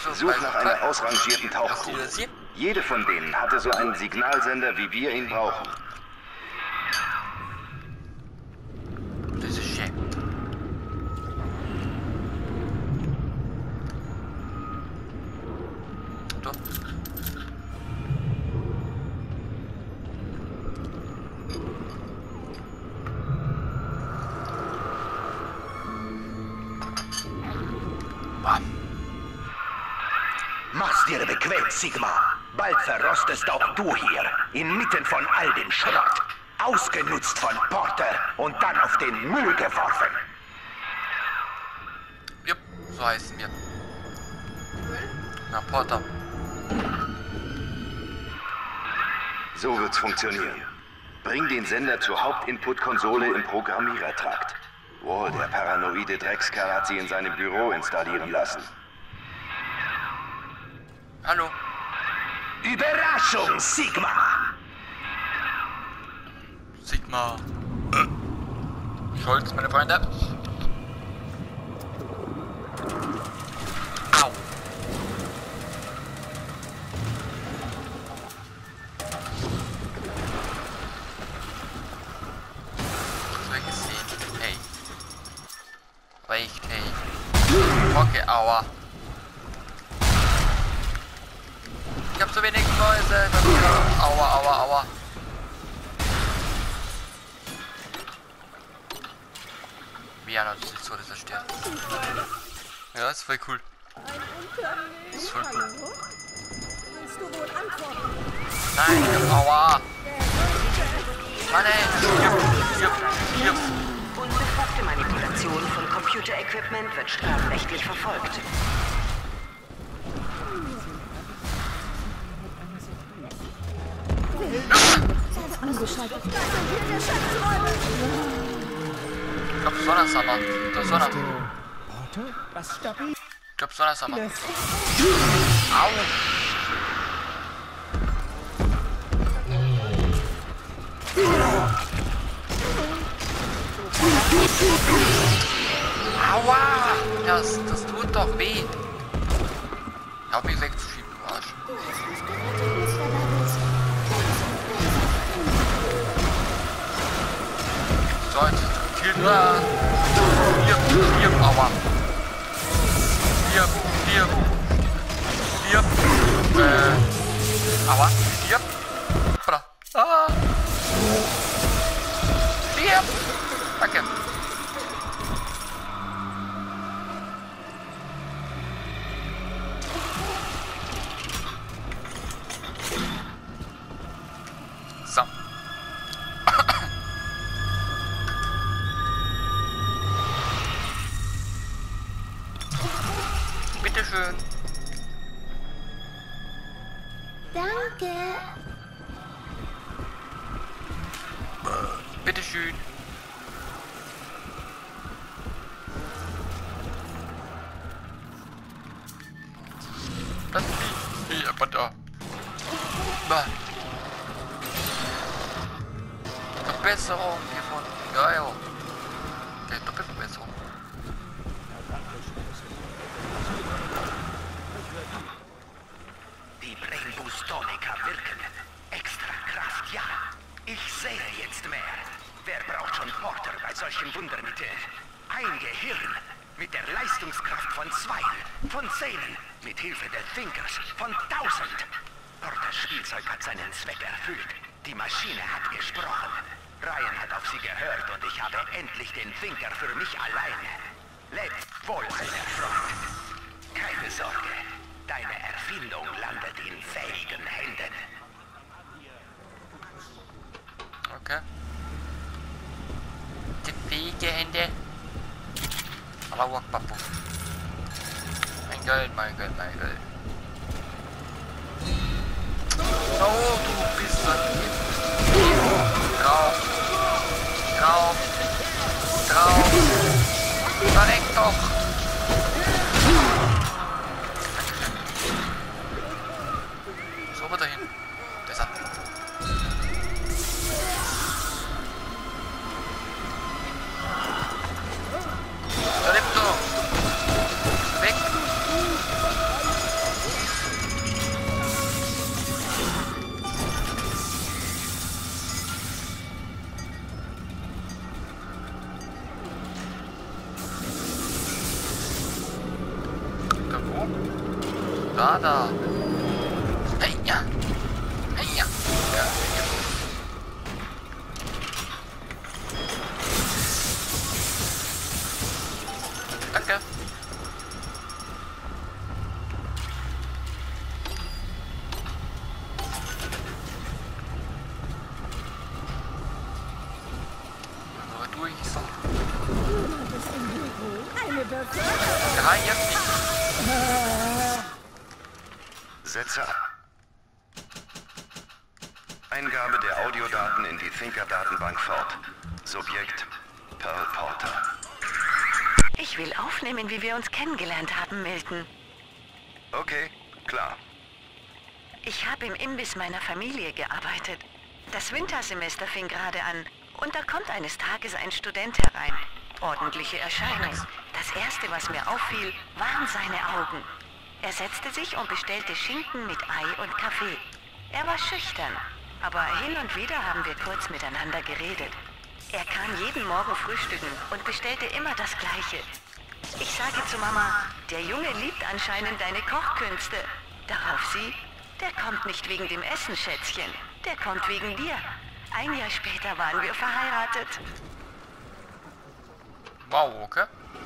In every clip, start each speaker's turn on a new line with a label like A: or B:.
A: so
B: Such nach einer ausrangierten Tauchkugel.
A: hier?
B: Jede von denen hatte so einen Signalsender, wie wir ihn brauchen.
A: Das ist schön. Da.
C: Mach's dir bequem, Sigma. Bald verrostest auch du hier, inmitten von all dem Schrott. Ausgenutzt von Porter und dann auf den Müll geworfen.
A: Jupp, so heißen wir. Na, Porter.
B: So wird's funktionieren. Bring den Sender zur Hauptinput-Konsole im Programmierertrakt. Wall, der paranoide Dreckskerl, hat sie in seinem Büro installieren lassen.
A: Hallo.
C: Überraschung, Sigma!
A: Sigma. Scholz, meine Freunde. Au. Das war gesehen. Hey. Reicht, hey. Okay, aua. Ich hab so wenig Mäuse. Aua, aua, aua. Viana, das ist so, dass er stirbt. Ja, ist voll cool. Das ist voll cool.
D: Willst du wohl antworten?
A: Nein, aua. Mann, ey, stirb.
E: Unbefugte Manipulation von Computerequipment wird strafrechtlich verfolgt.
D: Angeschaltet.
A: Ich glaub, Sonnensammer. Das Sonne.
F: Was stabil?
A: Ich glaub, Sonnensammer. Au. Aua! Das tut doch weh. Hab mich wegzuschieben, du Arsch. So, jetzt stirb, aua. Stirb. Aua, stirb. Bra. Ah. Stirb. Danke. So. Bitteschön.
D: Danke.
A: Bitteschön. Das ist aber da. Verbesserung gefunden. Geil. Okay, Doppelverbesserung.
C: Die Brain Boost Tonica wirken. Extra Kraft, ja. Ich sehe jetzt mehr. Wer braucht schon Porter bei solchen Wundermitteln? Ein Gehirn mit der Leistungskraft von 2, von 10, mit Hilfe der Thinkers von 1000. Porters Spielzeug hat seinen Zweck erfüllt. Die Maschine hat gesprochen. Ryan hat auf sie gehört und ich habe endlich den Thinker für mich alleine. Lebt wohl, alter Freund. Keine Sorge, deine Erfindung landet in fähigen Händen.
A: Okay. Die fähige Hände. Allah Akbar. Mein Geld, mein Geld, mein Geld. Oh, du bist drauf. Drauf. Drauf. Verreck doch. So, aber dahin. Deshalb. Da lebt doch. Weg. Da. Hey, ja. Hey, ja. Ja. Danke. So, durch. So.
D: Eine Beförderung.
A: Ja, jetzt nicht.
B: Setze ab. Eingabe der Audiodaten in die Thinker-Datenbank fort. Subjekt Pearl Porter.
E: Ich will aufnehmen, wie wir uns kennengelernt haben, Milton.
B: Okay, klar.
E: Ich habe im Imbiss meiner Familie gearbeitet. Das Wintersemester fing gerade an und da kommt eines Tages ein Student herein. Ordentliche Erscheinung. Das erste, was mir auffiel, waren seine Augen. Er setzte sich und bestellte Schinken mit Ei und Kaffee. Er war schüchtern, aber hin und wieder haben wir kurz miteinander geredet. Er kam jeden Morgen frühstücken und bestellte immer das Gleiche. Ich sage zu Mama, der Junge liebt anscheinend deine Kochkünste. Darauf sie, der kommt nicht wegen dem Essen, Schätzchen. Der kommt wegen dir. Ein Jahr später waren wir verheiratet.
A: Wow, okay.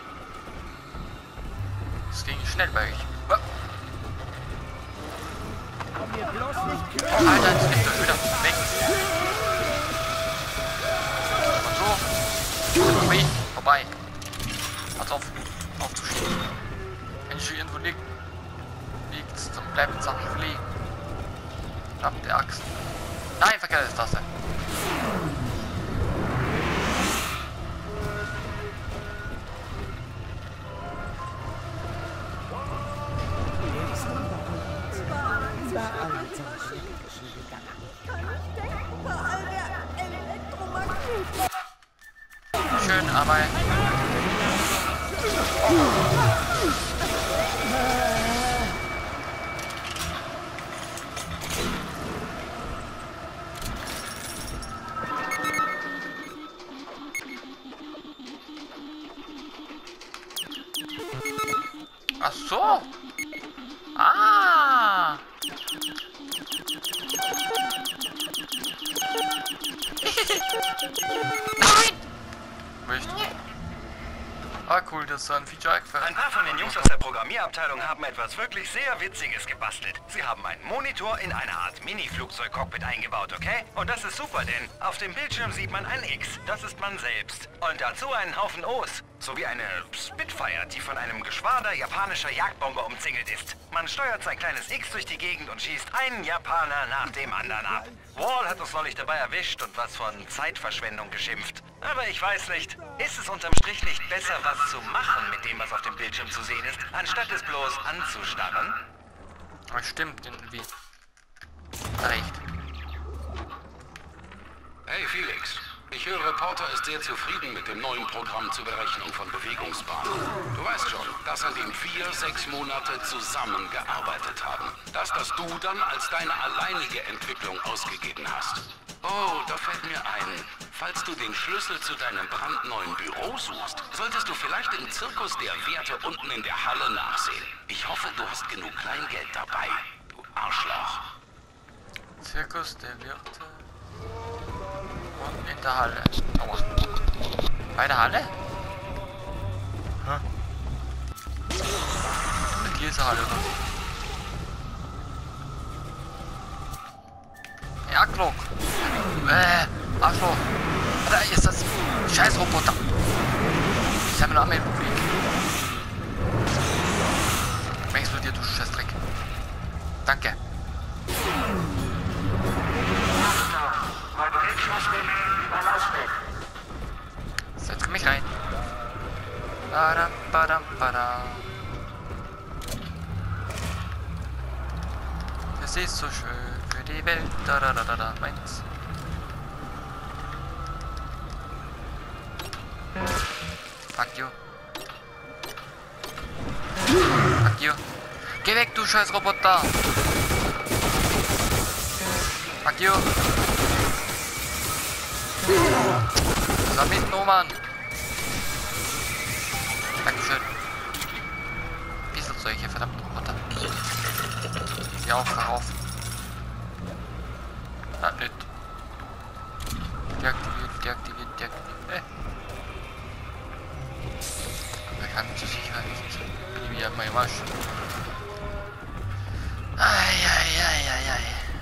A: Das ging schnell bei euch.
F: Komm mir bloß nicht
A: Oh,
F: kümmern.
A: Alter, jetzt fliegt er wieder weg. Und so. Ui, vorbei. Pass auf, aufzustehen. Wenn ich hier irgendwo liegt's, dann bleibt Sachen liegen. Verdammte Axt. Nein, verkehrte Taste.
F: Überall sind Schnecken gegangen.
D: Bei all der Elektromagnetik.
A: Schön, aber... Ach so. Ah. Nein! Nicht. Ah, cool, das ist ein Feature eingefallen.
C: Ein paar von den Jungs aus der Programmierabteilung haben etwas wirklich sehr Witziges gebastelt. Sie haben einen Monitor in eine Art Mini-Flugzeugcockpit eingebaut, okay? Und das ist super, denn auf dem Bildschirm sieht man ein X. Das ist man selbst. Und dazu einen Haufen O's. Sowie eine Spitfire, die von einem Geschwader japanischer Jagdbomber umzingelt ist. Man steuert sein kleines X durch die Gegend und schießt einen Japaner nach dem anderen ab. Wall hat uns neulich dabei erwischt und was von Zeitverschwendung geschimpft. Aber ich weiß nicht, ist es unterm Strich nicht besser, was zu machen mit dem, was auf dem Bildschirm zu sehen ist, anstatt es bloß anzustarren?
A: Aber stimmt irgendwie. Recht.
G: Hey Felix, ich höre, Porter ist sehr zufrieden mit dem neuen Programm zur Berechnung von Bewegungsbahnen. Du weißt schon, das an dem 4-6 Monate zusammengearbeitet haben. Das du dann als deine alleinige Entwicklung ausgegeben hast. Oh, da fällt mir ein, falls du den Schlüssel zu deinem brandneuen Büro suchst, solltest du vielleicht im Zirkus der Werte unten in der Halle nachsehen. Ich hoffe, du hast genug Kleingeld dabei, du Arschloch.
A: Zirkus der Wirte. Und in der Halle. Aua. Bei der Halle? Hä? Hier ist eine Halle, oder? Ja, Glock. Arschloch. Da ist das scheiß Roboter. Ich habe noch einmal ein Problem. Explodiert, du Scheißdreck. Danke. Setz mich rein. Badam, badam, badam. Es ist so schön für die Welt. Da, da, da, da, da. Meins. Fuck you. Fuck you. Geh weg, du scheiß Roboter. Fuck you. Damit, Noman. Dankeschön. Bisschen solche, verdammt. auf, auf. Ah, nicht. Deaktiviert, deaktiviert, deaktiviert. Da kann zur Sicherheit nicht. Bin ich wieder mal wasch. Eieieiei.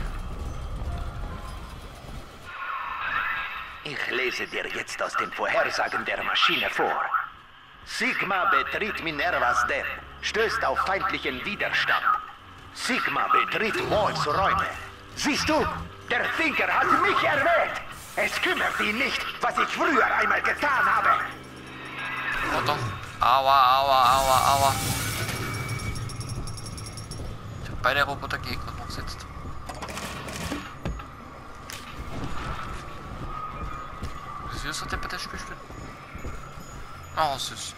C: Ich lese dir jetzt aus den Vorhersagen der Maschine vor. Sigma betritt Minervas Dam, stößt auf feindlichen Widerstand. Sigma betritt Mauls Räume. Siehst du? Der Thinker hat mich erwählt. Es kümmert ihn nicht, was ich früher einmal getan habe.
A: Oh doch. Aua, aua, aua, aua. Ich hab beide Robotergegner noch gesetzt. Wie ist der bei der Spiel spielen? Oh, süß.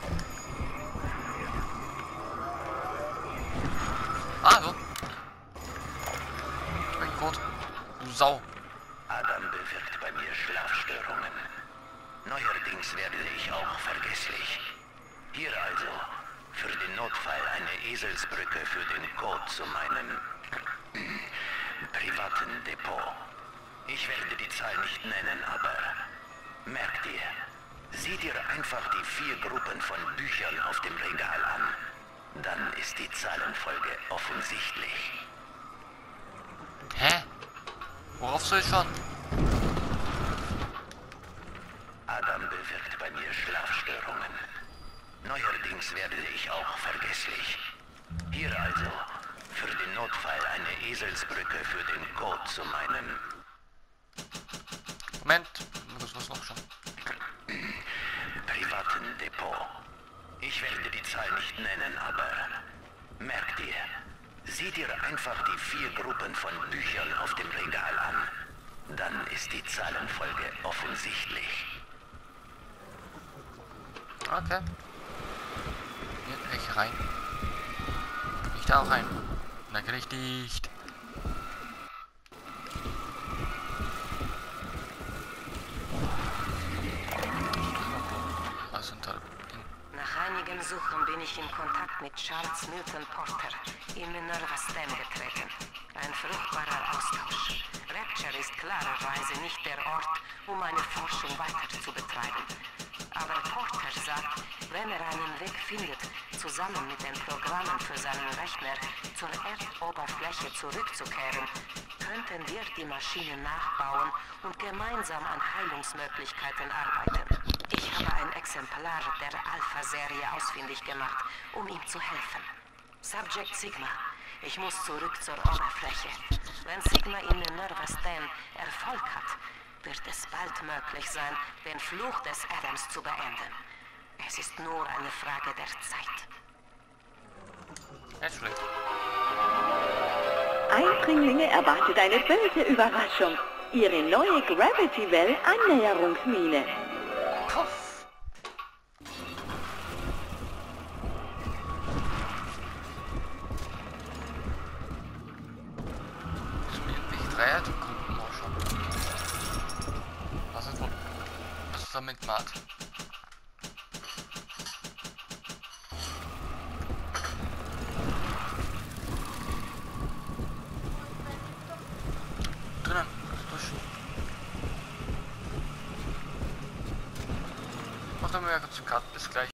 A: Ah, so. Mein Gott. Du Sau.
C: Adam bewirkt bei mir Schlafstörungen. Neuerdings werde ich auch vergesslich. Hier also, für den Notfall eine Eselsbrücke für den Code zu meinem privaten Depot. Ich werde die Zahl nicht nennen, aber merk dir, sieh dir einfach die 4 Gruppen von Büchern auf dem Regal an. Dann ist die Zahlenfolge offensichtlich.
A: Hä? Worauf soll ich schauen?
C: Adam bewirkt bei mir Schlafstörungen. Neuerdings werde ich auch vergesslich. Hier also, für den Notfall eine Eselsbrücke für den Code zu meinem...
A: Moment, was noch schon?
C: privaten Depot. Ich werde die Zahl nicht nennen, aber merk dir, sieh dir einfach die 4 Gruppen von Büchern auf dem Regal an. Dann ist die Zahlenfolge offensichtlich.
A: Okay. Hier kann ich rein. Kann ich da auch rein? Nein, kann ich nicht. Was ein toller Ding.
E: Nach einigem Suchen bin ich in Kontakt mit Charles Milton Porter in Minervas Dam getreten. Ein fruchtbarer Austausch. Rapture ist klarerweise nicht der Ort, um meine Forschung weiter zu betreiben. Aber Porter sagt, wenn er einen Weg findet, zusammen mit den Programmen für seinen Rechner zur Erdoberfläche zurückzukehren, könnten wir die Maschine nachbauen und gemeinsam an Heilungsmöglichkeiten arbeiten. Ich habe ein Exemplar der Alpha-Serie ausfindig gemacht, um ihm zu helfen. Subject Sigma, ich muss zurück zur Oberfläche. Wenn Sigma in Minervas Dam Erfolg hat, wird es bald möglich sein, den Fluch des Adams zu beenden. Es ist nur eine Frage der Zeit.
A: Nicht schlecht.
H: Eindringlinge erwartet eine böse Überraschung. Ihre neue Gravity Well Annäherungsmine.
A: Puff. Ist mir irgendwelche Dreiergruppen auch schon. Was ist wohl? Was ist damit gemacht? Drinnen, durch. Macht dann mal kurz einen Cut, bis gleich.